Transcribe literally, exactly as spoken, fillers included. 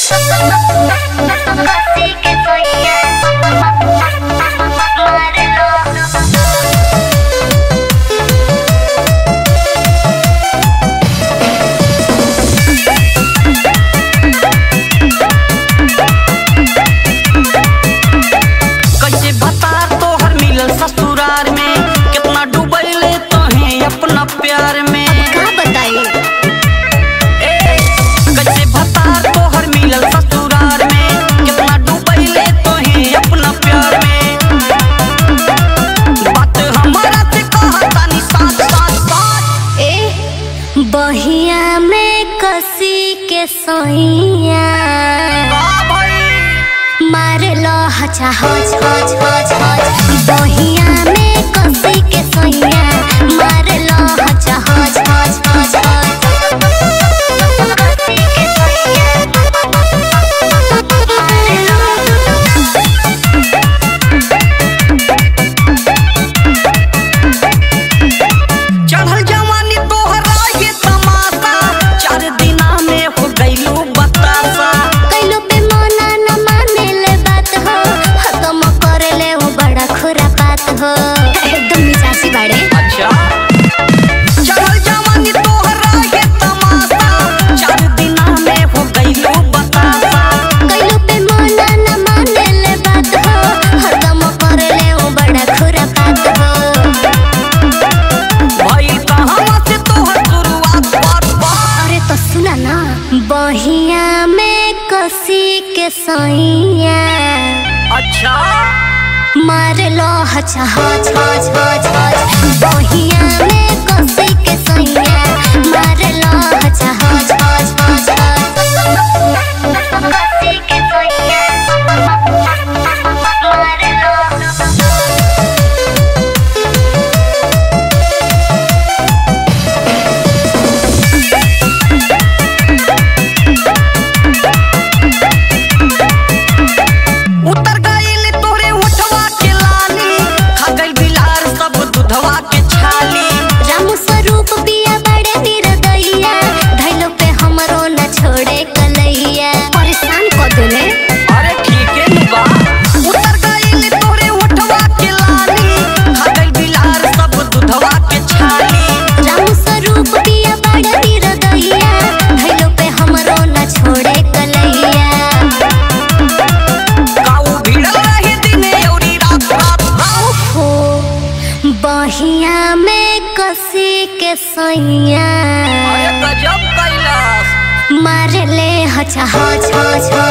बहिया में कसी के सोइया मारे लो हचा हच हच हच हच। बहिया में कसी के सोइया मारे लो हचा हच हच हच हच। एकदम मिजाजी बाड़े। अच्छा चढ़ल जवानी तोहरा ये तमाशा, चार दिना में हो गइलो बतासा। कइलो पे मोना न माने ले बात हो, हरदम करे ले वो बड़ा खुरापात हो। भाई कहां से तोहर शुरुआत बात बात। अरे तो सुना ना, बहिया में कसी के सोइया अच्छा मारे लो हचा हच हच हच हच। बहिया में कसी के सोइया मारे लो हचा हच हच हच हच। कसी के सोइया मारे लो। उतर गइल तोरे होठवा के लाली, खा गइल बिलार सब दूधवा के छाली। राम स्वरूप पिया बड़े निर्दयिया, धैलो पे हमरो न छोड़े कलैया। परेशान कर देले। अरे ठीक है नु बा। उतर गइल तोरे होठवा के लाली, खा गइल बिलार सब दूधवा के छाली। राम स्वरूप पिया बड़े निर्दयिया, धैलो पे हमरो न छोड़े कलैया। गाऊ भीड़ रहे दिने औरी रात रात रात। हो बहिया में कसी के सोइया अरे गजब कैलाश मारे ले हचा हच हच हच।